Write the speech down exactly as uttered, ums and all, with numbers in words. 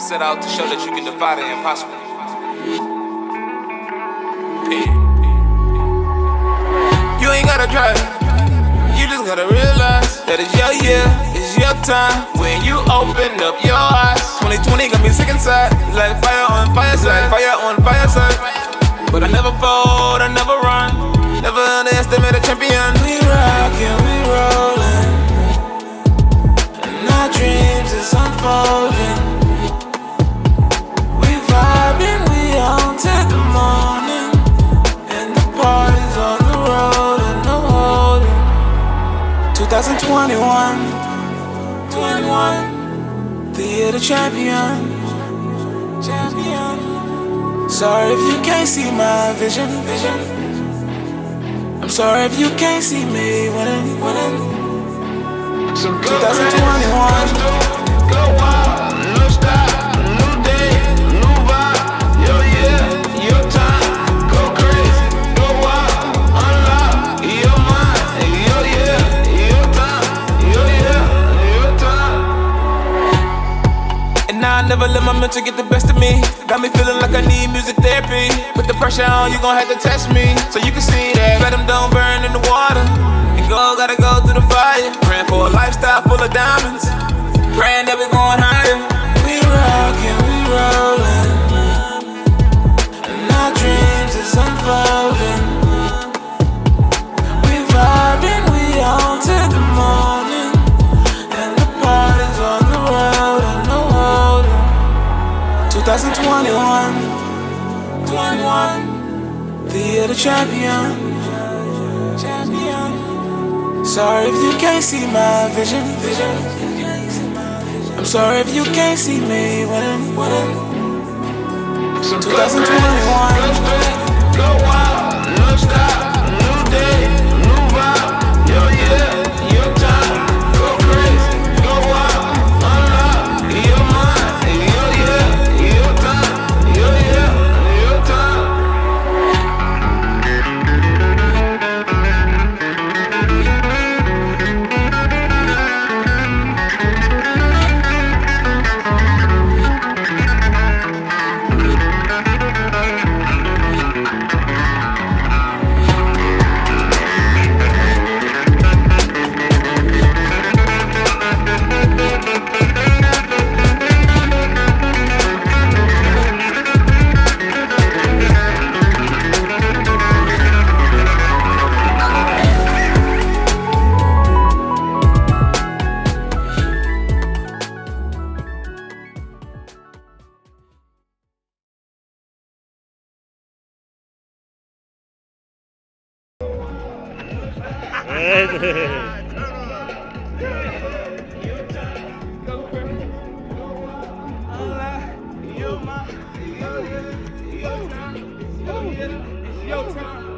set out to show that you can defy the impossible. You ain't gotta try, you just gotta realize that it's your year, it's your time. When you open up your eyes, twenty twenty got me sick inside. It's like fire on fire side, fire on fire side. But I never fold, I never run, never underestimate a champion. We rockin', we rollin', and our dreams is unfolding. We vibing, we on till the morning, and the party's on the road and no holding. twenty twenty-one, twenty-one, the year the champion, champion. Sorry if you can't see my vision, vision. I'm sorry if you can't see me winning, winning. So go twenty twenty-one, go wild, no style, new day, new vibe. Your year, your time, go crazy, go wild, unlock your mind. Your year, your time, your year, your time. And now I never let my mental get the best of me. Got me feeling like I need music therapy. Put the pressure on, you gon' have to test me, so you can see that let them don't burn in the water. And go, gotta go through the fire. Praying for a lifestyle full of diamonds, praying that we going higher. We rockin', we rollin', and our dreams is unfolding. We vibing, we on till the morning, and the party's on the road and no holding. twenty twenty-one, twenty-one, the year the champion, champion. Sorry if you can't see my vision, vision. I'm sorry if you can't see me winning, winning. So twenty twenty-one, go wild, no style, new day, new vibe. Your year, your time, go crazy, go wild, unlock your mind. Your year, your time, your year, your time. Your time.